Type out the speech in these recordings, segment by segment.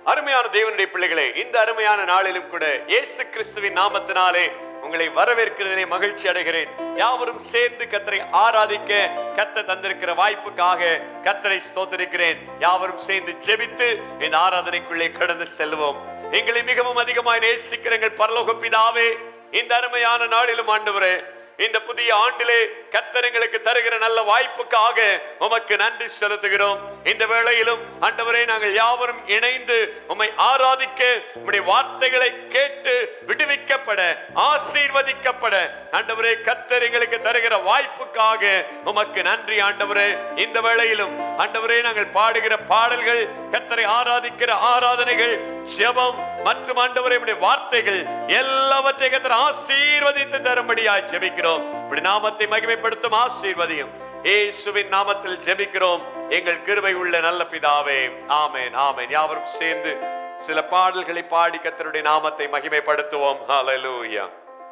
அருமையான தேவனுடைய பிள்ளைகளே, இந்த அருமையான நாளிலும் கூட இயேசு கிறிஸ்துவின் நாமத்தினாலே உங்களை வரவேற்கிறதிலே மகிழ்ச்சி அடைகிறேன். யாவரும் சேர்ந்து கர்த்தரை ஆராதிக்க கர்த்தர் தந்திருக்கிற வாய்ப்புக்காக கர்த்தரை ஸ்தோத்திரிக்கிறேன். யாவரும் சேர்ந்து ஜெபித்து இந்த ஆராதனைக்குள்ளே கடந்து செல்வோம். எங்களை மிகவும் அதிகமாய் நேசிக்கிற எங்கள் பரலோக பிதாவே, இந்த அருமையான நாளிலும் ஆண்டவரே, இந்த புதிய ஆண்டிலே கர்த்தர் எங்களுக்கு தருகிற நல்ல வாய்ப்புக்காக உமக்கு நன்றி செலுத்துகிறோம். இந்த வேளையிலும் ஆண்டவரே, நாங்கள் யாவரும் இணைந்து உம்மை ஆராதிக்க, உம்முடைய வார்த்தைகளை கேட்டு விடுவிக்கப்பட, ஆசீர்வதிக்கப்பட ஆண்டவரே கர்த்தர் எங்களுக்கு தருகிற வாய்ப்புக்காக உமக்கு நன்றி ஆண்டவரே. இந்த வேளையிலும் ஆண்டவரே, நாங்கள் பாடுகிற பாடல்கள், கர்த்தரை ஆராதிக்கிற ஆராதனைகள், ஜெபம் மற்றும் ஆண்டவரே உம்முடைய வார்த்தைகள் எல்லாவற்றையும் கர்த்தர் ஆசீர்வதித்து தரும்படியாய் ஜெபிக்கிறோம். உம்முடைய நாமத்தை மகிமைப்படுத்தும் ஆசீர்வதியும் இயேசுவின் நாமத்தில் ஜெபிக்கிறோம் எங்கள் கிருபை உள்ள நல்ல பிதாவே, ஆமென் ஆமென். யாவரும் சேர்ந்து சில பாடல்களை பாடி கர்த்தருடைய நாமத்தை மகிமைப்படுத்துவோம். ஹல்லேலூயா.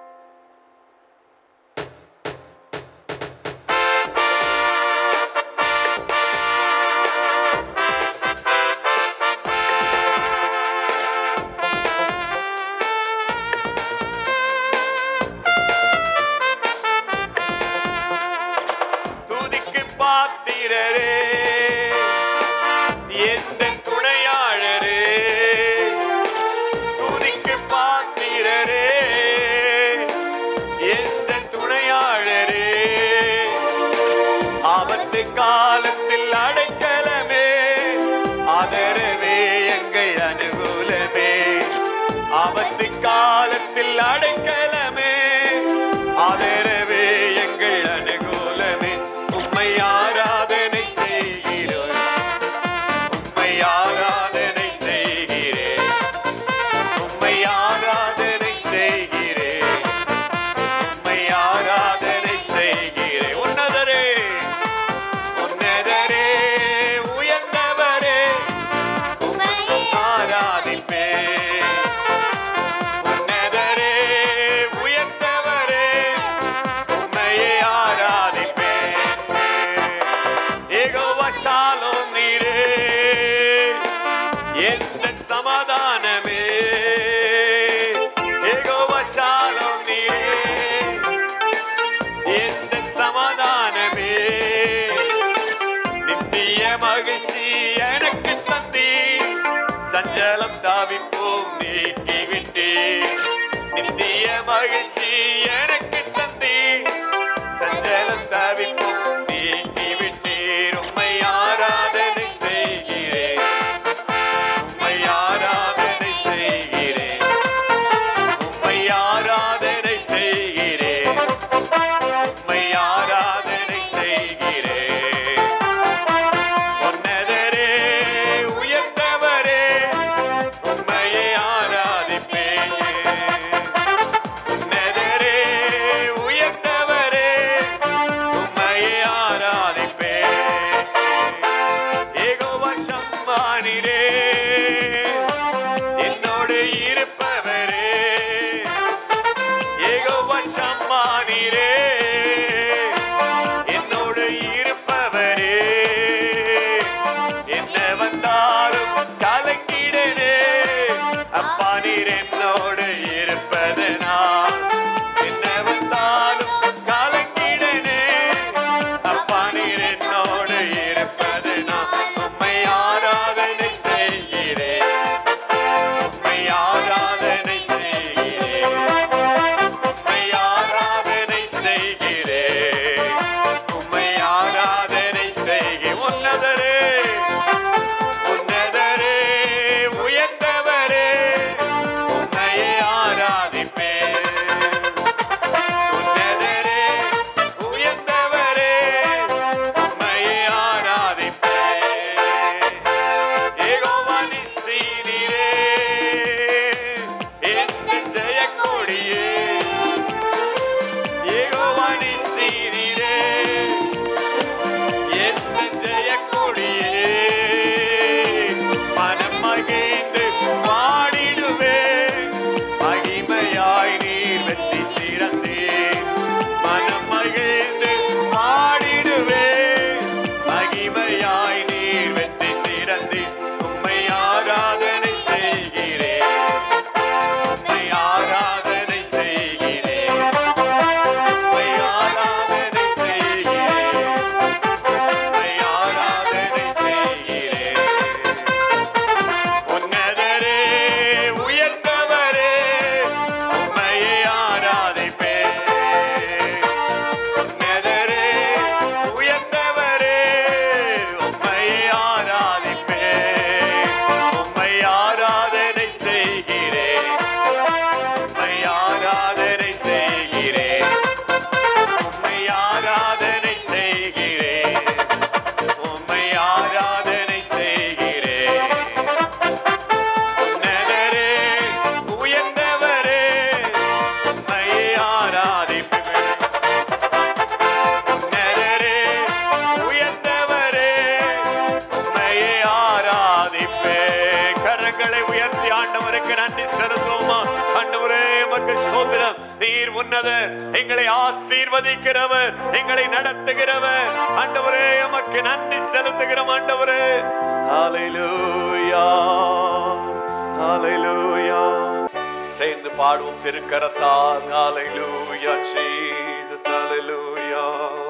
காலத்தில் அடைக்கலமே, ஆதரவே எங்கள் அனுகூலமே. ஆபத்து காலத்தில் அடைக்கலமே, ஆதரவே எங்கள் அனுகூலமே. உம்மை ஆராதனை செய்கிறோம், உம்மை ஆராதனை செய்கிறேன், உம்மை ஆராதனை செய்கிறேன், உம்மை ஆராதனை செய்கிறேன். உன்னதரே சமாதானமே, யெகோவா ஷாலோம் நீரே, எந்த சமாதானமே. நித்திய மகிழ்ச்சி எனக்கு தந்தி, சஞ்சலம் தாவிப்போம் நீக்கிவிட்டே. நித்திய மகிழ்ச்சி எனக்கு தந்தி, சஞ்சலம் தாவிப்போம் நீக்கிவிட்டீர். உம்மை ஆராதனை செய்கிறேன், உம்மை ஆராதனை செய்கிறேன், உம்மை ஆராதனை செய்கிறேன், உம்மை ஆராதனை செய்கிறேன். உன்னதரே உயர்ந்தவரே, உம்மையே ஆராதிப்பேன். உன்னதரே கரங்களை உயர்த்தி ஆண்டவருக்கு நன்றி செலுத்துவோமா? ஆண்டவரே உமக்கு ஸ்தோத்திரம். நீர் உன்னதர், எங்களை ஆசீர்வதிக்கிறவர், எங்களை நடத்துகிறவர். ஆண்டவரே உமக்கு நன்றி செலுத்துகிறோம் ஆண்டவரே. ஹல்லேலூயா, ஹல்லேலூயா. சேர்ந்து பாடுவோம் திருக்கரத்தால். ஹல்லேலூயா ஜீசஸ், ஹல்லேலூயா.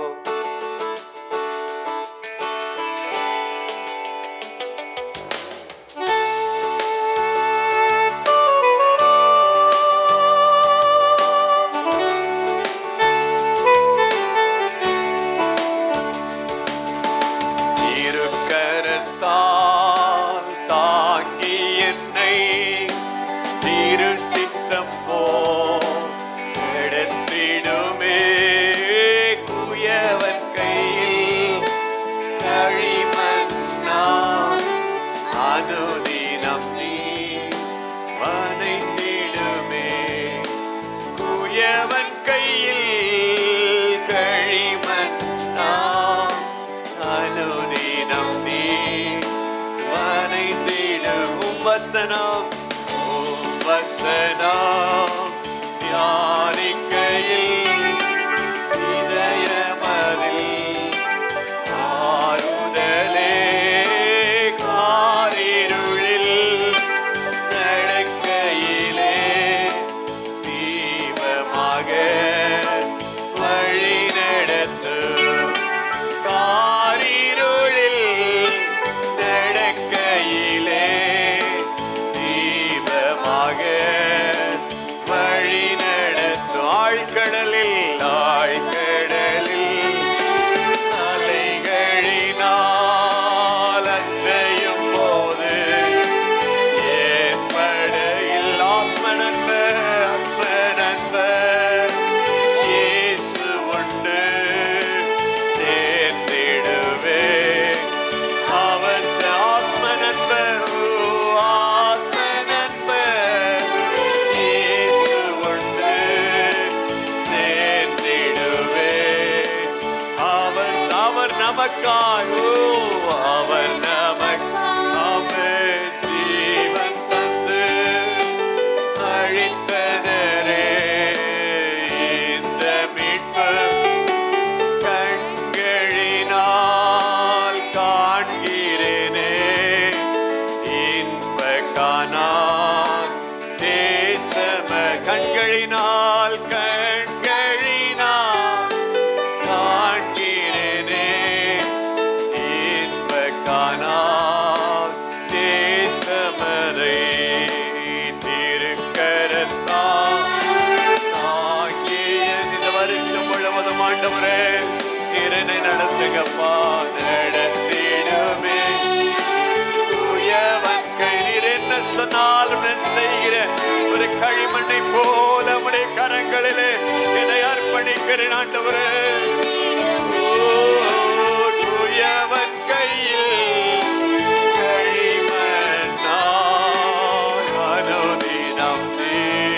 களிமண்ணை போல உம்முடைய கரங்களிலே என்னை அர்ப்பணிக்கிறேன் ஆண்டவரே. தூயவன் கையில் களிமண்ணாய் அனுதினம் நீ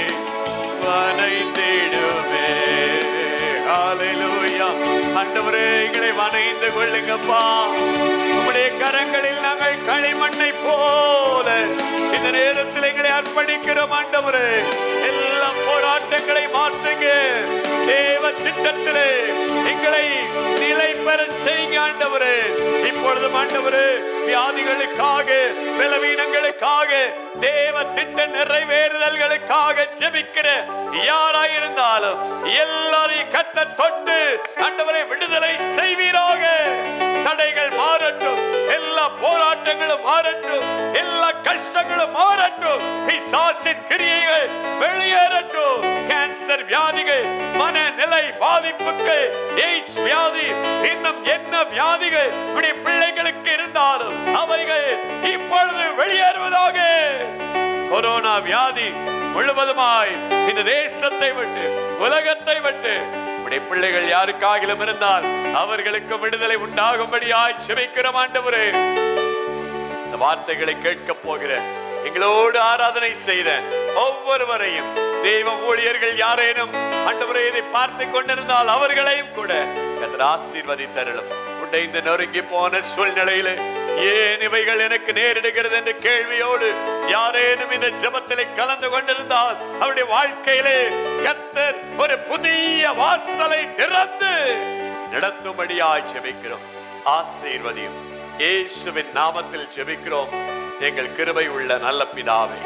வனைந்திடுமே. ஹல்லேலூயா. ஆண்டவரே எங்களை வனைந்து கொள்ளுங்கப்பா. உம்முடைய கரங்களில் நாங்கள் களிமண்ணை போல இந்த நேரத்தில் எங்களை அர்ப்பணிக்கிறோம் ஆண்டவரே. எல்லா போராட்டங்களை மாற்றுங்க. தேவ திட்டத்திலே எங்களை நிலை பெற செய்யுங்க ஆண்டவரே. இப்பொழுது ஆண்டவரே வியாதிகளுக்காக, பலவீனங்களுக்காக, தேவ திட்ட நிறைவேறுதல்களுக்காக ஜெபிக்கிற யாராயிருந்தாலும் எல்லாரையும் கர்த்தர் தொட்டு ஆண்டவரே விடுதலை செய்வீராக. தடைகள் மாறட்டும், எல்லா போராட்டங்களும் மாறட்டும், எல்லா கஷ்டங்களும் மாறட்டும், பிசாசின் கிரியைகள் வெளியேறட்டும். கேன்சர் வியாதிகள், மனநிலை பாதிப்புகள், எய்ட்ஸ் வியாதி, இன்னும் என்ன வியாதிகள் உடைய பிள்ளைகளுக்கு இருந்தாலும் அவைகள் இப்பொழுது வெளியேறுவதாக. கொரோனா வியாதி முழுவதுமாய் இந்த தேசத்தை விட்டு, உலகத்தை விட்டு பிள்ளைகள் யாருக்காகிலும் இருந்தால் அவர்களுக்கு விடுதலை உண்டாகும்படியாய் ஜெபிக்கிறோம் ஆண்டவரே. இந்த வார்த்தைகளை கேட்க போகிற எங்களோடு ஆராதனை செய்த ஒவ்வொருவரையும், தேவ ஊழியர்கள் யாரேனும் ஆண்டவரே இதை பார்த்து கொண்டிருந்தால் அவர்களையும் கூட கர்த்தர் ஆசீர்வதித்தருளும். உடைய இந்த நொறுங்கி போன சூழ்நிலையிலே ஏன் இவைகள் எனக்கு நேரிடுகிறது என்ற கேள்வியோடு யாரேனும் இந்த ஜெபத்திலே கலந்து கொண்டிருந்தால் அவருடைய வாழ்க்கையிலே கர்த்தர் ஒரு புதிய வாசலை திறந்து நடத்தும்படியாய் ஜெபிக்கிறோம். ஆசீர்வதியும் இயேசுவின் நாமத்தில் ஜெபிக்கிறோம் எங்கள் கிருபை உள்ள நல்ல பிதாவே.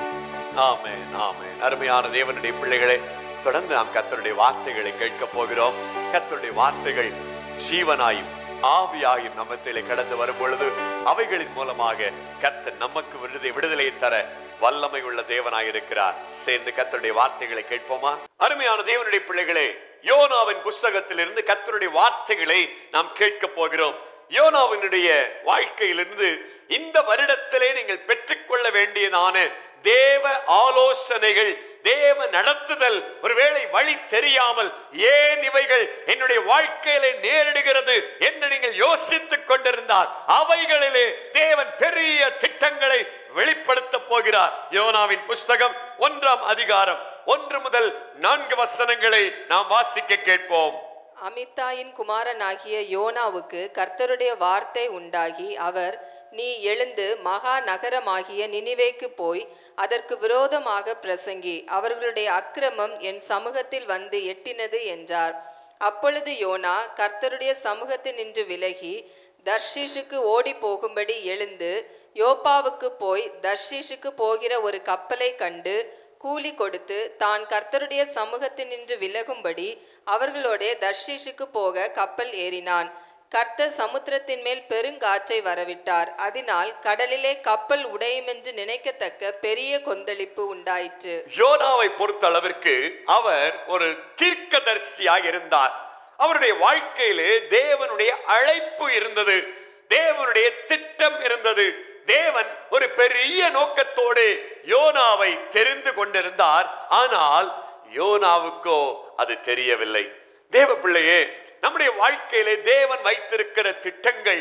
ஆமென், ஆமென். அருமையான தேவனுடைய பிள்ளைகளே, தொடர்ந்து நாம் கர்த்தருடைய வார்த்தைகளை கேட்க போகிறோம். கர்த்தருடைய வார்த்தைகள் ஜீவனாயும் ஆவியாயும் நம்மத்திலே கடந்து வரும் பொழுது அவைகளின் மூலமாக கர்த்தர் நமக்கு விடுதலை தர வல்லமை உள்ள தேவனாய் இருக்கிறார். சேர்ந்து கர்த்தருடைய வார்த்தைகளை கேட்போமா? அருமையான தேவனுடைய பிள்ளைகளே, யோனாவின் புஸ்தகத்திலிருந்து கர்த்தருடைய வார்த்தைகளை நாம் கேட்க போகிறோம். யோனாவினுடைய வாழ்க்கையிலிருந்து இந்த வருடத்திலே நீங்கள் பெற்றுக்கொள்ள வேண்டியதான தேவ ஆலோசனைகள், தேவ நடத்துதல். ஒருவேளை வழி தெரியாமல் ஏன் இவைகள் என்னுடைய வாழ்க்கையிலே நேரிடுகிறது என்று நீங்கள் யோசித்துக் கொண்டிருந்தால் அவைகளிலே தேவன் பெரிய திட்டங்களை வெளிப்படுத்த போகிறார். யோனாவின் புஸ்தகம் 1ஆம் அதிகாரம் 1 முதல் 4 வசனங்களை நாம் வாசிக்க கேட்போம். அமித்தாயின் குமாரனாகிய யோனாவுக்கு கர்த்தருடைய வார்த்தை உண்டாகி, அவர், நீ எழுந்து மகா நகரமாகிய நினிவேக்கு போய் அதற்கு விரோதமாக பிரசங்கி, அவர்களுடைய அக்கிரமம் என் சமூகத்தில் வந்து எட்டினது என்றார். அப்பொழுது யோனா கர்த்தருடைய சமூகத்தில் நின்று விலகி தர்ஷீஷுக்கு ஓடி போகும்படி எழுந்து யோப்பாவுக்கு போய் தர்ஷீஷுக்கு போகிற ஒரு கப்பலை கண்டு கூலி கொடுத்து தான் கர்த்தருடைய சமூகத்தில் நின்று விலகும்படி அவர்களோட தர்ஷீஷுக்கு போக கப்பல் ஏறினான். கர்த்தர் சமுத்திரத்தின் மேல் பெருங்காற்றை வரவிட்டார். அதனால் கடலிலே கப்பல் உடையும் என்று நினைக்கத்தக்க பெரிய கொந்தளிப்பு உண்டாயிற்று. யோனாவை பொறுத்த அளவிற்கு அவர் ஒரு தீர்க்கதரிசியாக இருந்தார். அவருடைய வாழ்க்கையிலே தேவனுடைய அழைப்பு இருந்தது, தேவனுடைய திட்டம் இருந்தது. தேவன் ஒரு பெரிய நோக்கத்தோடு யோனாவை தெரிந்து கொண்டிருந்தார். ஆனால் யோனாவுக்கோ அது தெரியவில்லை. தேவ பிள்ளையே, நம்முடைய வாழ்க்கையிலே தேவன் வைத்திருக்கிற திட்டங்கள்,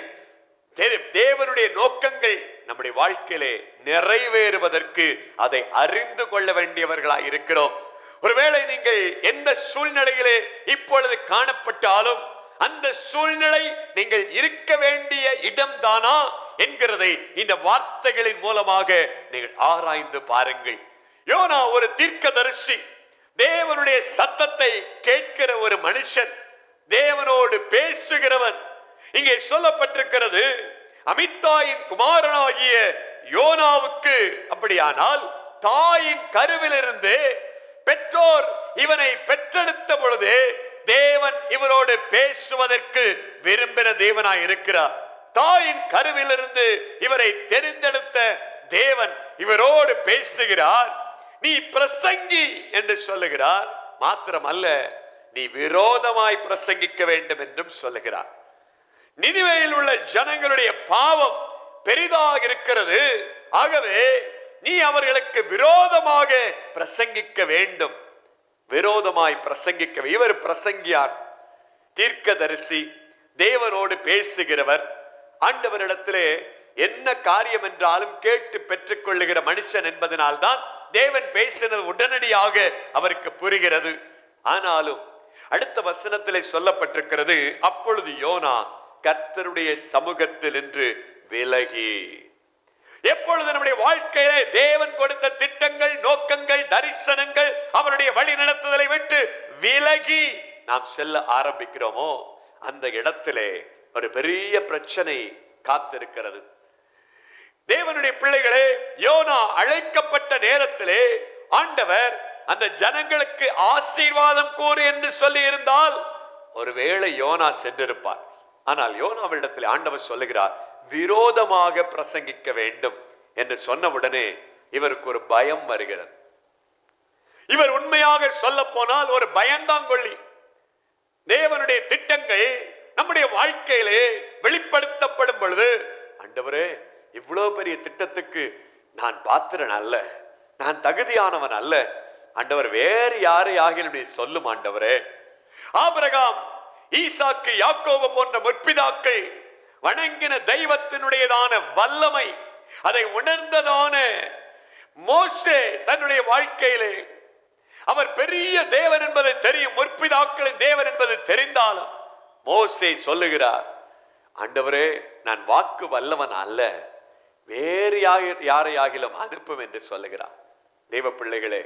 தேவனுடைய நோக்கங்கள் நம்முடைய வாழ்க்கையிலே நிறைவேறுவதற்கு அதை அறிந்து கொள்ள வேண்டியவர்களாய் இருக்கிறோம். ஒருவேளை நீங்கள் எந்த சூழ்நிலையிலே இப்பொழுது காணப்பட்டாலும் அந்த சூழ்நிலை நீங்கள் இருக்க வேண்டிய இடம்தானா என்கிறதை இந்த வார்த்தைகளின் மூலமாக நீங்கள் ஆராய்ந்து பாருங்கள். யோனா ஒரு தீர்க்கதரிசி, தேவனுடைய சத்தத்தை கேட்கிற ஒரு மனுஷன், தேவனோடு பேசுகிறவன். இங்கே சொல்லப்பட்டிருக்கிறது, அமித்தாயின் குமாரனாகிய யோனாவுக்கு அப்படியானால் தாயின் கருவிலிருந்து பெற்றோர் இவனை பெற்றெடுத்த பொழுது தேவன் இவரோடு பேசுவதற்கு விரும்பின தேவனாய் இருக்கிறார். தாயின் கருவிலிருந்து இவரை தெரிந்தெடுத்த தேவன் இவரோடு பேசுகிறார். நீ பிரசங்கி என்று சொல்லுகிறார். மாத்திரமல்ல, நீ விரோதமாய் பிரசங்கிக்க வேண்டும் என்றும் சொல்லுகிறார். நினிவேயில் உள்ள ஜனங்களுடைய பாவம் பெரிதாக இருக்கிறது. ஆகவே நீ அவர்களுக்கு விரோதமாக பிரசங்கிக்க வேண்டும். விரோதமாய் பிரசங்கிக்க. இவர் பிரசங்கியார், தீர்க்கதரிசி, தேவனோடு பேசுகிறவர். ஆண்டவரிடத்திலே என்ன காரியம் என்றாலும் கேட்டு பெற்றுக் கொள்ளுகிற மனுஷன் என்பதனால்தான் தேவன் பேசினது உடனடியாக அவருக்கு புரிகிறது. ஆனாலும் அடுத்த வசனத்திலே சொல்லப்பட்டிருக்கிறது, அப்பொழுது யோனா கர்த்தருடைய சமூகத்தில் நின்று விலகி. எப்பொழுது நம்முடைய வாழ்க்கையிலே தேவன் கொடுத்த திட்டங்கள், நோக்கங்கள், தரிசனங்கள், அவருடைய வழி நடத்துதலை விட்டு விலகி நாம் செல்ல ஆரம்பிக்கிறோமோ அந்த இடத்திலே ஒரு பெரிய பிரச்சனை காத்திருக்கிறது. தேவனுடைய பிள்ளைகளே, யோனா அழைக்கப்பட்ட நேரத்திலே ஆண்டவர் அந்த ஜனங்களுக்கு ஆசீர்வாதம் கூறு என்று சொல்லி இருந்தால் ஒருவேளை யோனா சென்றிருப்பார். ஆனால் யோனாவிடத்தில் ஆண்டவர் சொல்லுகிறார், விரோதமாக பிரசங்கிக்க வேண்டும் என்று சொன்னவுடனே இவருக்கு ஒரு பயம் வருகிறது. இவர் உண்மையாக சொல்ல போனால் ஒரு பயந்தாங்கொள்ளி. தேவனுடைய திட்டங்கள் நம்முடைய வாழ்க்கையிலே வெளிப்படுத்தப்படும் பொழுது, ஆண்டவரே, இவ்வளவு பெரிய திட்டத்துக்கு நான் பாத்திரன் அல்ல, நான் தகுதியானவன் அல்ல ஆண்டவர், வேறு யாரை ஆகிலும் நீ சொல்லும் ஆண்டவரே. ஆபிரகாம், ஈசாக்கு, யாக்கோபு போன்ற முற்பிதாக்கள் வணங்கின தெய்வத்தினுடையதான வல்லமை, அதை உணர்ந்ததான மோசே தன்னுடைய வாழ்க்கையிலே அவர் பெரிய தேவன் என்பதை தெரியும், முற்பிதாக்களின் தேவன் என்பது தெரிந்தாலும் மோசே சொல்லுகிறார், ஆண்டவரே, நான் வாக்கு வல்லவன் அல்ல, வேறு யாரையாகிலும் அனுப்பும் என்று சொல்லுகிறார். தேவ பிள்ளைகளே,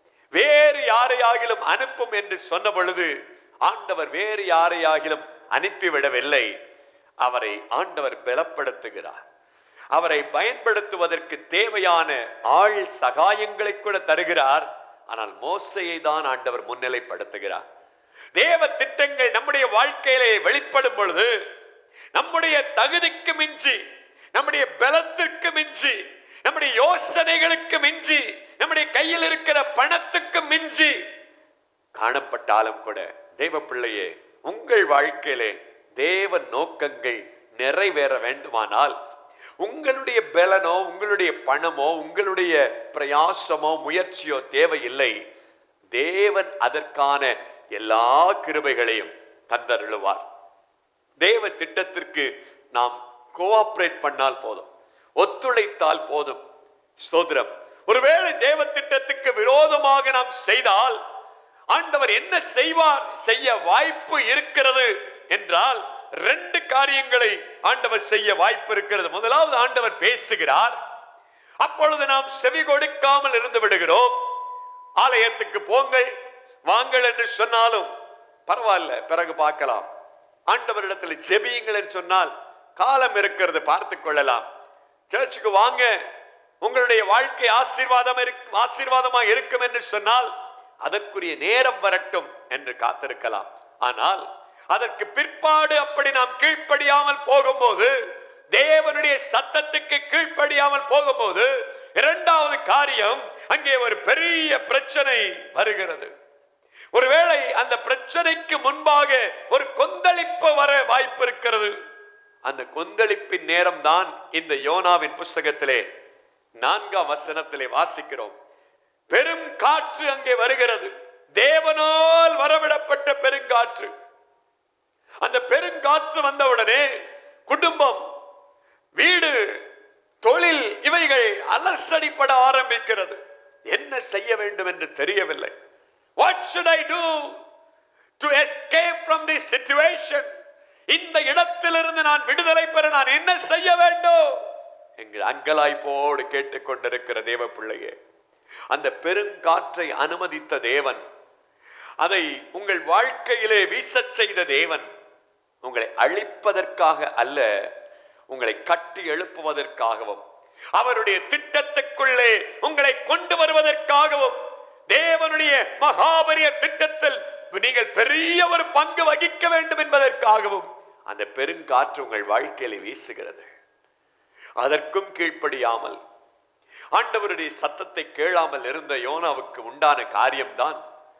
வேறு யாரையாகிலும் அனுப்பும் என்று சொன்ன பொழுது ஆண்டவர் வேறு யாரையாகிலும் அனுப்பிவிடவில்லை. அவரை ஆண்டவர் பலப்படுத்துகிறார். அவரை பயன்படுத்துவதற்கு தேவையான ஆள் சகாயங்களை கூட தருகிறார். ஆனால் மோசையை தான் ஆண்டவர் முன்னிலைப்படுத்துகிறார். தேவ திட்டங்கள் நம்முடைய வாழ்க்கையிலே வெளிப்படும் பொழுது நம்முடைய தகுதிக்கு மிஞ்சி, நம்முடைய பலத்திற்கு மிஞ்சி, நம்முடைய யோசனைகளுக்கு மிஞ்சி, நம்முடைய கையில் இருக்கிற பணத்துக்கு மிஞ்சி காணப்பட்டாலும் கூட தேவ பிள்ளையே, உங்கள் வாழ்க்கையிலே தேவ நோக்கங்கள் நிறைவேற வேண்டுமானால் உங்களுடைய பலனோ, உங்களுடைய பணமோ, உங்களுடைய பிரயாசமோ, முயற்சியோ தேவையில்லை. தேவன் அதற்கான எல்லா கிருபைகளையும் தந்தருளுவார். தேவ திட்டத்திற்கு நாம் கோஆபரேட் பண்ணால் போதும், ஒத்துழைத்தால் போதும். ஸ்தோத்திரம். ஒருவேளை தேவ திட்டத்துக்கு விரோதமாக நாம் செய்தால் ஆண்டவர் என்ன செய்வார்? செய்ய வாய்ப்பு இருக்கிறது என்றால் ரெண்டு காரியங்களை ஆண்டவர் செய்ய வாய்ப்பு இருக்கிறது. முதலாவது, ஆண்டவர் பேசுகிறார். அப்பொழுது நாம் செவி கொடுக்காமல் இருந்து விடுகிறோம். ஆலயத்துக்கு போங்கள் வாங்கள் என்று சொன்னாலும் பரவாயில்ல, பிறகு பார்க்கலாம். ஆண்டவரிடத்தில் ஜெபியுங்கள் என்று சொன்னால் காலம் இருக்கிறது, பார்த்து கொள்ளலாம். சர்ச்சுக்கு வாங்க, உங்களுடைய வாழ்க்கை ஆசீர்வாதமா இருக்கும் என்று சொன்னால் அதற்குரிய நேரம் வரட்டும் என்று காத்திருக்கலாம். ஆனால் அதற்கு பிற்பாடு அப்படி நாம் கீழ்ப்படியாமல் போகும்போது, தேவனுடைய சத்தத்துக்கு கீழ்ப்படியாமல் போகும்போது, இரண்டாவது காரியம், அங்கே ஒரு பெரிய பிரச்சனை வருகிறது. ஒருவேளை அந்த பிரச்சனைக்கு முன்பாக ஒரு கொந்தளிப்பு வர வாய்ப்பு இருக்கிறது. அந்த கொந்தளிப்பின் நேரம் தான் இந்த யோனாவின் புஸ்தகத்திலே 4ஆம் வசனத்திலே வாசிக்கிறோம். பெரும் காற்று அங்கே வருகிறது. தேவனால் வரவிடப்பட்ட பெருங்காற்று. அந்த பெருங்காற்று வந்தவுடனே குடும்பம், வீடு, தொழில் இவைகள் அலசடிப்பட ஆரம்பிக்கிறது. என்ன செய்ய வேண்டும் என்று தெரியவில்லை. What should I do to escape from this situation? இந்த இடத்திலிருந்து நான் விடுதலை பெற நான் என்ன செய்ய வேண்டும்? எங்கள் அங்கலாய்ப்போடு கேட்டுக்கொண்டிருக்கிற தேவ பிள்ளையே, அந்த பெருங்காற்றை அனுமதித்த தேவன், அதை உங்கள் வாழ்க்கையிலே வீசச் செய்த தேவன், உங்களை அழிப்பதற்காக அல்ல, உங்களை கட்டி எழுப்புவதற்காகவும் அவருடைய திட்டத்துக்குள்ளே உங்களை கொண்டு வருவதற்காகவும், தேவனுடைய மகாபரிய திட்டத்தில் நீங்கள் பெரிய ஒரு பங்கு வகிக்க வேண்டும் என்பதற்காகவும் அந்த பெருங்காற்று உங்கள் வாழ்க்கையிலே வீசுகிறது. அதற்கும் கீழ்ப்படியாமல் ஆண்டவருடைய சத்தத்தை கேளாமல் இருந்த யோனாவுக்கு உண்டான காரியம்தான்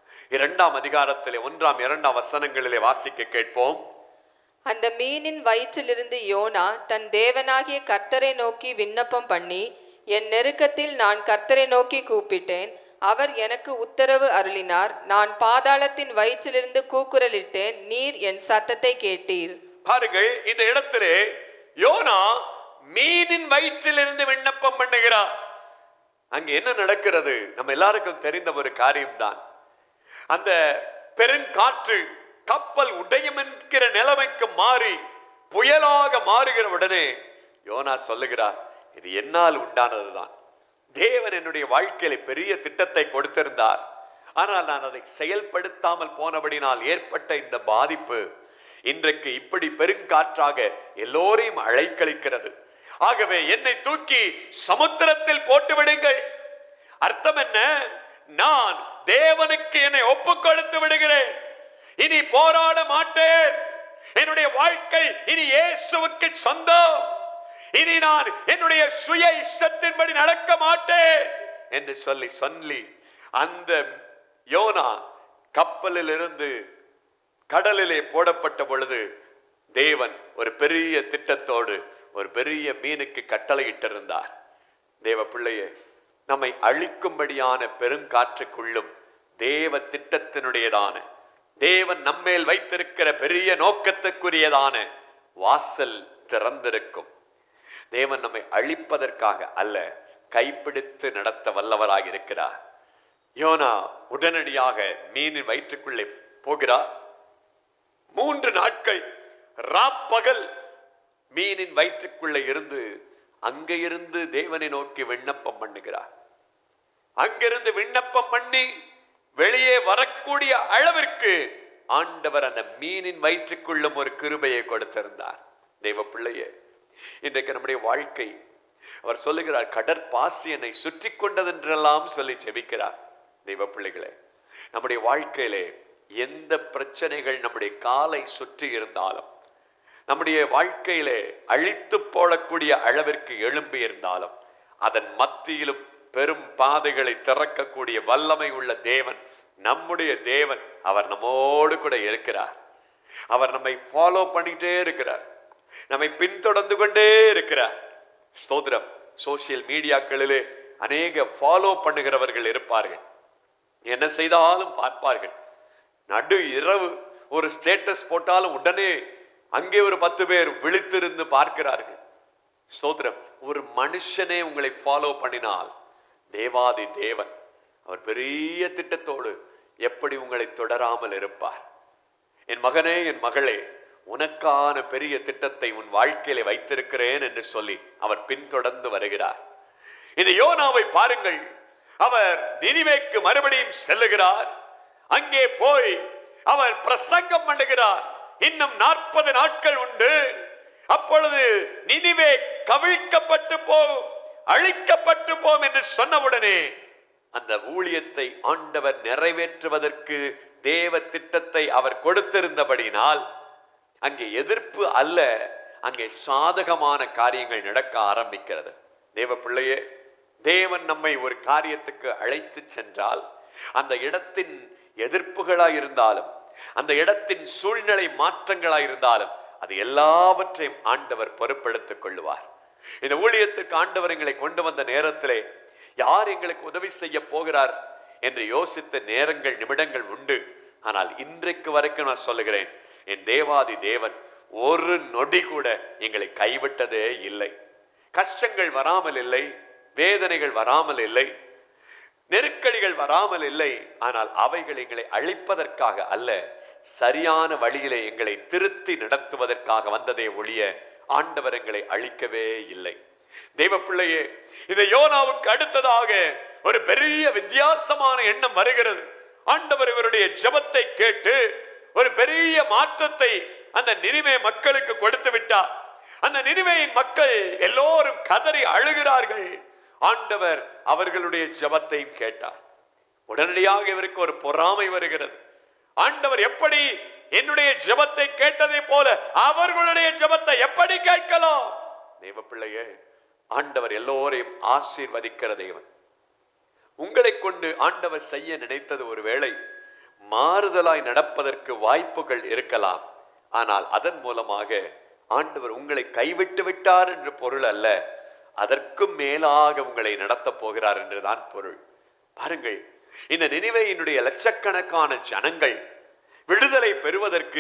2ஆம் அதிகாரத்திலே 1ஆம் 2ஆம் வசனங்களிலே வாசிக்க கேட்போம். அந்த மீனின் வயிற்றிலிருந்து யோனா தன் தேவனாகிய கர்த்தரை நோக்கி விண்ணப்பம் பண்ணி, என் நெருக்கத்தில் நான் கர்த்தரை நோக்கி கூப்பிட்டேன், அவர் எனக்கு உத்தரவு அருளினார். நான் பாதாளத்தின் வயிற்றிலிருந்து கூக்குரலிட்டேன், நீர் என் சத்தத்தை கேட்டீர். பாருங்கள், இந்த இடத்திலே யோனா மீனின் வயிற்றிலிருந்து விண்ணப்பம் பண்ணுகிறார். அங்க என்ன நடக்கிறது? நம்ம எல்லாருக்கும் தெரிந்த ஒரு காரியம்தான். அந்த பெருங்காற்று கப்பல் உடையும் என்கிற நிலைமைக்கு மாறி புயலாக மாறுகிற உடனே யோனா சொல்லுகிறார், இது என்னால் உண்டானதுதான். தேவன் என்னுடைய வாழ்க்கையில பெரிய திட்டத்தை கொடுத்திருந்தார். ஆனால் நான் அதை செயல்படுத்தாமல் போனபடினால் ஏற்பட்ட இந்த பாதிப்பு இன்றைக்கு இப்படி பெருங்காற்றாக எல்லோரையும் அழைக்கழிக்கிறது. ஆகவே என்னை தூக்கி சமுத்திரத்தில் போட்டு விடுங்கள். அர்த்தம் என்ன? நான் தேவனுக்கு என்னை ஒப்புக் கொடுத்து விடுகிறேன். இனி போராட மாட்டேன். என்னுடைய வாழ்க்கை இனி இயேசுவுக்கு சொந்தம். இனி நான் என்னுடைய சுய இஷ்டத்தின்படி நடக்க மாட்டேன் என்று சொல்லி அந்த யோனா கப்பலில் இருந்து கடலிலே போடப்பட்ட பொழுது தேவன் ஒரு பெரிய திட்டத்தோடு ஒரு பெரிய மீனுக்கு கட்டளையிட்டிருந்தார். தேவ பிள்ளையே, நம்மை அழிக்கும்படியான பெருங்காற்றுக்குள்ளும் தேவ திட்டத்தினுடையதான, தேவன் நம்மேல் வைத்திருக்கிற பெரிய நோக்கத்துக்குரியதான வாசல் திறந்திருக்கும். தேவன் நம்மை அழிப்பதற்காக அல்ல, கைப்பிடித்து நடத்த வல்லவராக இருக்கிறார். யோனா உடனடியாக மீனின் வயிற்றுக்குள்ளே போகிறார். 3 நாட்கள் ராப்பகல் மீனின் வயிற்றுக்குள்ள இருந்து அங்கே இருந்து தேவனை நோக்கி விண்ணப்பம் பண்ணுகிறார். அங்கிருந்து விண்ணப்பம் பண்ணி வெளியே வரக்கூடிய அளவிற்கு ஆண்டவர் அந்த மீனின் வயிற்றுக்குள்ளும் ஒரு கிருபையை கொடுத்திருந்தார். தெய்வ பிள்ளையே, இன்றைக்கு நம்முடைய வாழ்க்கை, அவர் சொல்லுகிறார், கடற்பாசி என்னை சுற்றி கொண்டதென்றெல்லாம் சொல்லி செபிக்கிறார். தெய்வ பிள்ளைகளே, நம்முடைய வாழ்க்கையிலே எந்த பிரச்சனைகள் நம்முடைய காலை சுற்றி இருந்தாலும், நம்முடைய வாழ்க்கையிலே அழித்து போடக்கூடிய அளவிற்கு எழும்பி இருந்தாலும், அதன் மத்தியிலும் பெரும் பாதைகளை திறக்கக்கூடிய வல்லமை உள்ள தேவன் நம்முடைய தேவன். அவர் நம்மோடு கூட இருக்கிறார். அவர் நம்மை ஃபாலோ பண்ணிட்டே இருக்கிறார். நம்மை பின்தொடர்ந்து கொண்டே இருக்கிறார். ஸ்தோத்திரம். சோசியல் மீடியாக்களிலே அநேக ஃபாலோ பண்ணுகிறவர்கள் இருப்பார்கள். என்ன செய்தாலும் பார்ப்பார்கள். நடு இரவு ஒரு ஸ்டேட்டஸ் போட்டாலும் உடனே அங்கே ஒரு 10 பேர் விழித்திருந்து பார்க்கிறார்கள். ஸ்தோத்திரம். ஒரு மனுஷனே உங்களை ஃபாலோ பண்ணினால் தேவாதி தேவன் அவர் பெரிய திட்டத்தோடு எப்படி உங்களை தொடராமல் இருப்பார்? என் மகனே, என் மகளே, உனக்கான பெரிய திட்டத்தை உன் வாழ்க்கையில வைத்திருக்கிறேன் என்று சொல்லி அவர் பின்தொடர்ந்து வருகிறார். இந்த யோனாவை பாருங்கள். அவர் நினிவேக்கு மறுபடியும் செல்லுகிறார். அங்கே போய் அவர் பிரசங்கம் பண்ணுகிறார். இன்னும் 40 நாட்கள் உண்டு, அப்பொழுது நினிவே கவிழ்க்கப்பட்டு போம், அழிக்கப்பட்டு போம் என்று சொன்னவுடனே அந்த ஊழியத்தை ஆண்டவர் நிறைவேற்றுவதற்கு தேவ திட்டத்தை அவர் கொடுத்திருந்தபடினால் அங்கே எதிர்ப்பு அல்ல, அங்கே சாதகமான காரியங்கள் நடக்க ஆரம்பிக்கிறது. தேவ பிள்ளையே, தேவன் நம்மை ஒரு காரியத்துக்கு அழைத்து சென்றால் அந்த இடத்தின் எதிர்ப்புகளாய் இருந்தாலும், அந்த இடத்தின் சூழ்நிலை மாற்றங்களாய் இருந்தாலும், அது எல்லாவற்றையும் ஆண்டவர் பொறுப்பெடுத்துக் கொள்ளுவார். இந்த ஊழியத்துக்கு ஆண்டவர் எங்களை கொண்டு வந்த நேரத்திலே யார் எங்களுக்கு உதவி செய்ய போகிறார் என்று யோசித்த நேரங்கள், நிமிடங்கள் உண்டு. ஆனால் இன்றைக்கு வரைக்கும் நான் சொல்லுகிறேன், என் தேவாதி தேவன் ஒரு நொடி கூட எங்களை கைவிட்டதே இல்லை. கஷ்டங்கள் வராமல் இல்லை, வேதனைகள் வராமல் இல்லை, நெருக்கடிகள் வராமல் இல்லை. ஆனால் அவைகள் எங்களை அழிப்பதற்காக அல்ல, சரியான வழியிலே எங்களை திருத்தி நடத்துவதற்காக வந்ததே ஒழிய ஆண்டவர் எங்களை அழிக்கவே இல்லை. தெய்வ பிள்ளையே, இந்த யோனாவுக்கு அடுத்ததாக ஒரு பெரிய வித்தியாசமான எண்ணம் வருகிறது. ஆண்டவர் இவருடைய ஜெபத்தை கேட்டு ஒரு பெரிய மாற்றத்தை அந்த நினிவே மக்களுக்கு கொடுத்து விட்டார். அந்த நினிவேயின் மக்கள் எல்லோரும் கதறி அழுகிறார்கள். ஆண்டவர் அவர்களுடைய ஜெபத்தையும் கேட்டார். உடனடியாக இவருக்கு ஒரு பொறாமை வருகிறது. ஆண்டவர் எப்படி என்னுடைய ஜெபத்தை கேட்டதை போல அவர்களுடைய ஜெபத்தை எப்படி கேட்கலாம்? தேவ பிள்ளையே, ஆண்டவர் எல்லோரையும் ஆசீர்வதிக்கிற தேவன். உங்களை கொண்டு ஆண்டவர் செய்ய நினைத்தது ஒருவேளை மாறுதலாய் நடப்பதற்கு வாய்ப்புகள் இருக்கலாம். ஆனால் அதன் மூலமாக ஆண்டவர் உங்களை கைவிட்டு விட்டார் என்று பொருள் அல்ல, அதற்கும் மேலாக உங்களை நடத்த போகிறார் என்றுதான் பொருள். பாருங்கள், இந்த நினிவேயினுடைய லட்சக்கணக்கான ஜனங்கள் விடுதலை பெறுவதற்கு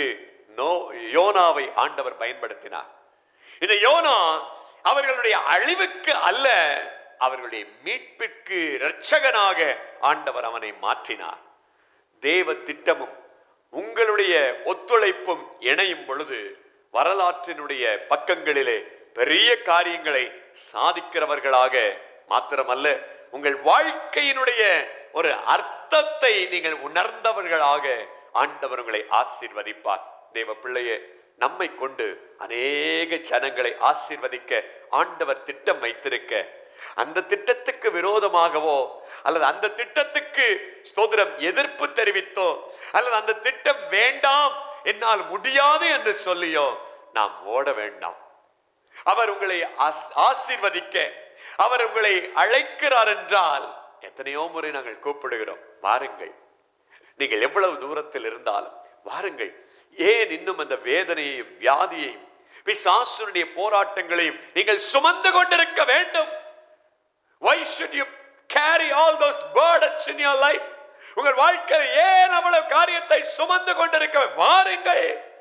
யோனாவை ஆண்டவர் பயன்படுத்தினார். இந்த யோனா அவர்களுடைய அழிவுக்கு அல்ல, அவர்களுடைய மீட்பிற்கு இரட்சகனாக ஆண்டவர் அவனை மாற்றினார். தேவ திட்டமும் உங்களுடைய ஒத்துழைப்பும் இணையும் பொழுது வரலாற்றினுடைய பக்கங்களிலே பெரிய காரியங்களை சாதிக்கிறவர்களாக மாத்திரமல்ல, உங்கள் வாழ்க்கையினுடைய ஒரு அர்த்தத்தை நீங்கள் உணர்ந்தவர்களாக ஆண்டவர் உங்களை ஆசீர்வதிப்பார். தேவ பிள்ளையே, நம்மை கொண்டு அநேக ஜனங்களை ஆசீர்வதிக்க ஆண்டவர் திட்டம் வைத்திருக்க, அந்த திட்டத்துக்கு விரோதமாகவோ அல்லது அந்த திட்டத்துக்கு ஸ்தோத்திரம் எதிர்ப்பு தெரிவித்தோ அல்லது அந்த திட்டம் வேண்டாம், என்னால் முடியாது என்று சொல்லியோ நாம் ஓட வேண்டாம். அவர் உங்களை ஆசீர்வதிக்க அவர் உங்களை அழைக்கிறார் என்றால் எத்தனையோ முறை நாங்கள் கூப்பிடுகிறோம், வாருங்கள். நீங்கள் எவ்வளவு தூரத்தில் இருந்தாலும் வாருங்கள். ஏன் இன்னும் அந்த வேதனையையும் வியாதியையும் பிசாசுடைய போராட்டங்களையும் நீங்கள் சுமந்து கொண்டிருக்க வேண்டும்? Why should you carry all those burdens in your life? உங்கள் வாழ்க்கையில் ஏன் அவ்வளவு காரியத்தை சுமந்து கொண்டிருக்க? வாருங்கள்.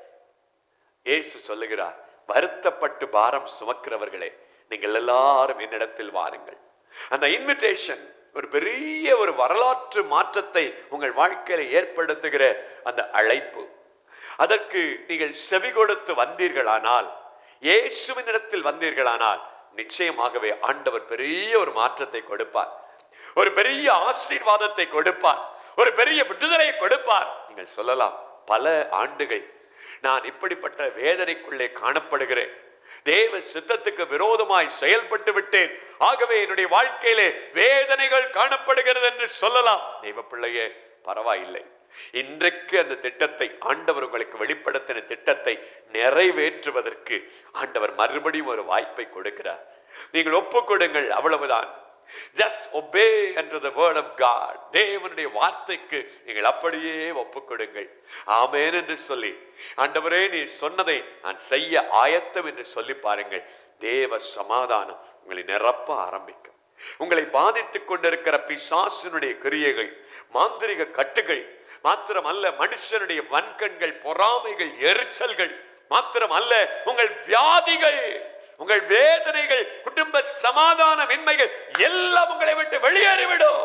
இயேசு சொல்லுகிறார், வருத்தப்பட்டு பாரம் சுமக்கிறவர்களே, நீங்கள் எல்லாரும் என்னிடத்தில் வாருங்கள். அந்த இன்விடேஷன் ஒரு பெரிய ஒரு வரலாற்று மாற்றத்தை உங்கள் வாழ்க்கையில ஏற்படுத்துகிற அந்த அழைப்பு. அதற்கு நீங்கள் செவி கொடுத்து வந்தீர்களானால் இயேசுவின் இடத்தில் வந்தீர்களானால் நிச்சயமாகவே ஆண்டவர் பெரிய ஒரு மாற்றத்தை கொடுப்பார், ஒரு பெரிய ஆசீர்வாதத்தை கொடுப்பார், ஒரு பெரிய விடுதலையை கொடுப்பார். நீங்கள் சொல்லலாம், பல ஆண்டுகள் நான் இப்படிப்பட்ட வேதனைக்குள்ளே காணப்படுகிறேன், தேவ சித்தத்துக்கு விரோதமாய் செயல்பட்டு விட்டேன், ஆகவே என்னுடைய வாழ்க்கையிலே வேதனைகள் காணப்படுகிறது என்று சொல்லலாம். தெய்வ பிள்ளையே, பரவாயில்லை. இன்றைக்கு அந்த திட்டத்தை ஆண்டவர் உங்களுக்கு வெளிப்படுத்தின திட்டத்தை நிறைவேற்றுவதற்கு ஆண்டவர் மறுபடியும் ஒரு வாய்ப்பை கொடுக்கிறார். நீங்கள் ஒப்புக்கொடுங்கள், அவ்வளவுதான். Just obey unto the word of God. தேவனுடைய வார்த்தைக்கு நீங்கள் அப்படியே ஒப்புக்கொடுங்கள். ஆமென் என்று சொல்லி, ஆண்டவரே நீ சொன்னதை நான் செய்ய ஆயத்தம் என்று சொல்லி பாருங்கள். தேவ சமாதானம் உங்களை நிரப்ப ஆரம்பிக்கும். உங்களை பாதித்துக் கொண்டிருக்கிற பிசாசினுடைய கிரியைகள், மாந்திரிக கட்டுகள் மாத்திரமல்ல, மனுஷனுடைய வன்கண்கள், பொறாமைகள், எரிச்சல்கள் மாத்திரமல்ல, உங்கள் வியாதிகள், உங்கள் வேதனைகள், குடும்ப சமாதானமின்மைகள் எல்லாம் உங்களை விட்டு வெளியேறிவிடும்.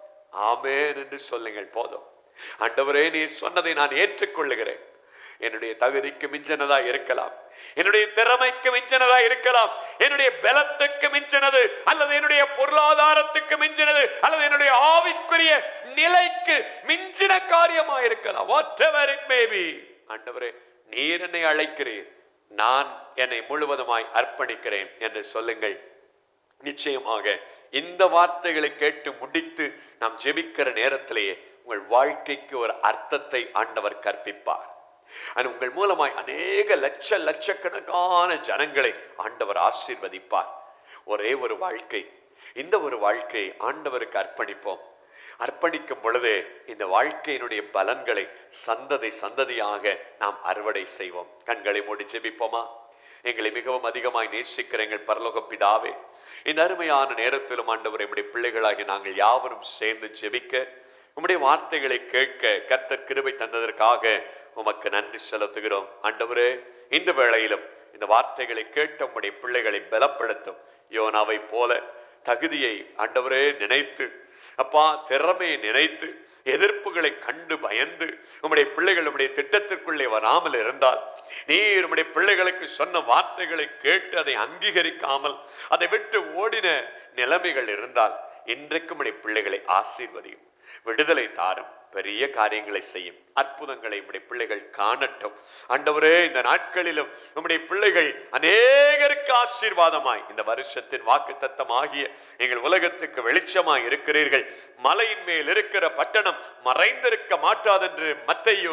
ஆமென் என்று சொல்லுங்கள். போதும், ஆண்டவரே நீர் சொன்னதை நான் ஏற்றுக்கொள்ளுகிறேன். என்னுடைய தகுதிக்கு மிஞ்சினதா இருக்கலாம், என்னுடைய திறமைக்கு மிஞ்சினதா இருக்கலாம், என்னுடைய பலத்துக்கு மிஞ்சினது, அல்லது என்னுடைய பொருளாதாரத்துக்கு மிஞ்சினது, அல்லது என்னுடைய ஆவிக்குரிய நிலைக்கு மிஞ்சின காரியமா இருக்கலாம். whatever it may be. ஆண்டவரே நீர் என்னை அழைக்கிறீர், நான் என்னை முழுவதுமாய் அர்ப்பணிக்கிறேன் என்று சொல்லுங்கள். நிச்சயமாக இந்த வார்த்தைகளை கேட்டு முடித்து நாம் ஜெபிக்கிற நேரத்திலேயே உங்கள் வாழ்க்கைக்கு ஒரு அர்த்தத்தை ஆண்டவர் கற்பிப்பார். உங்கள் மூலமாய் அநேக லட்சக்கணக்கான ஜனங்களை ஆண்டவர் ஆசீர்வதிப்பார். ஒரே ஒரு வாழ்க்கை, இந்த ஒரு வாழ்க்கை ஆண்டவருக்கு அர்ப்பணிப்போம். அர்ப்பணிக்கும் பொழுது இந்த வாழ்க்கையினுடைய பலன்களை சந்ததியாக நாம் அறுவடை செய்வோம். கண்களை மூடி ஜெபிப்போமா? எங்களை மிகவும் அதிகமாய் நேசிக்கிற எங்கள் பரலோக பிதாவே, இந்த அருமையான நேரத்திலும் ஆண்டவரை உம்முடைய பிள்ளைகளாகி நாங்கள் யாவரும் சேர்ந்து ஜெபிக்க, உம்முடைய வார்த்தைகளை கேட்க கர்த்தர் கிருபை தந்ததற்காக உமக்கு நன்றி செலுத்துகிறோம். ஆண்டவரே, இந்த வேளையிலும் இந்த வார்த்தைகளை கேட்ட உம்முடைய பிள்ளைகளை பலப்படுத்தும். யோனாவை போல தகுதியை ஆண்டவரே நினைத்து, அப்பா திறமையை நினைத்து, எதிர்ப்புகளை கண்டு பயந்து உம்முடைய பிள்ளைகள் உம்முடைய திட்டத்திற்குள்ளே வராமல் இருந்தால், நீர் உம்முடைய பிள்ளைகளுக்கு சொன்ன வார்த்தைகளை கேட்டு அதை அங்கீகரிக்காமல் அதை விட்டு ஓடின நிலைமைகள் இருந்தால், இன்றைக்கு உம்முடைய பிள்ளைகளை ஆசீர்வதியும், விடுதலை தாரும், பெரிய காரியங்களை செய்யும், அற்புதங்களை உம்முடைய பிள்ளைகள் காணட்டும். ஆண்டவரே, இந்த நாட்களிலும் உம்முடைய பிள்ளைகள் அநேகருக்கு ஆசீர்வாதமாய் இந்த வருஷத்தின் வாக்குத்தத்தம் ஆகிய எங்கள் உலகத்துக்கு வெளிச்சமாய் இருக்கிறீர்கள். மலையின் மேல் இருக்கிற பட்டணம் மறைந்திருக்க மாட்டாதென்று மத்தேயு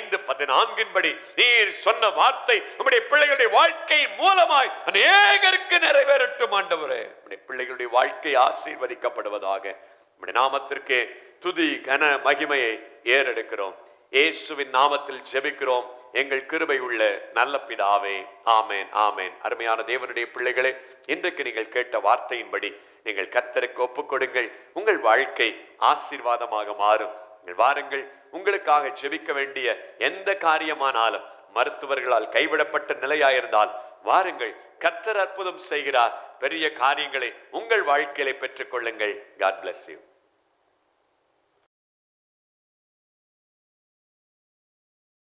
5:14 நீர் சொன்ன வார்த்தை உம்முடைய பிள்ளைகளுடைய வாழ்க்கை மூலமாய் அநேகருக்கு நிறைவேறட்டும். ஆண்டவரே, உம்முடைய பிள்ளைகளுடைய வாழ்க்கை ஆசீர்வதிக்கப்படுவதாக. உம்முடைய நாமத்திற்கே துதி கன மகிமையை ஏறெடுக்கிறோம். இயேசுவின் நாமத்தில் ஜெபிக்கிறோம் எங்கள் கிருபை உள்ள நல்ல பிதாவே. ஆமேன், ஆமேன். அருமையான தேவனுடைய பிள்ளைகளே, இன்றைக்கு நீங்கள் கேட்ட வார்த்தையின்படி நீங்கள் கர்த்தருக்கு ஒப்புக்கொடுங்கள். உங்கள் வாழ்க்கை ஆசீர்வாதமாக மாறும். நீங்கள் வாருங்கள், உங்களுக்காக ஜெபிக்க வேண்டிய எந்த காரியமானாலும், மருத்துவர்களால் கைவிடப்பட்ட நிலையாயிருந்தால் வாருங்கள், கர்த்தர் அற்புதம் செய்கிறார். பெரிய காரியங்களை உங்கள் வாழ்க்கையில பெற்றுக் கொள்ளுங்கள். God bless you.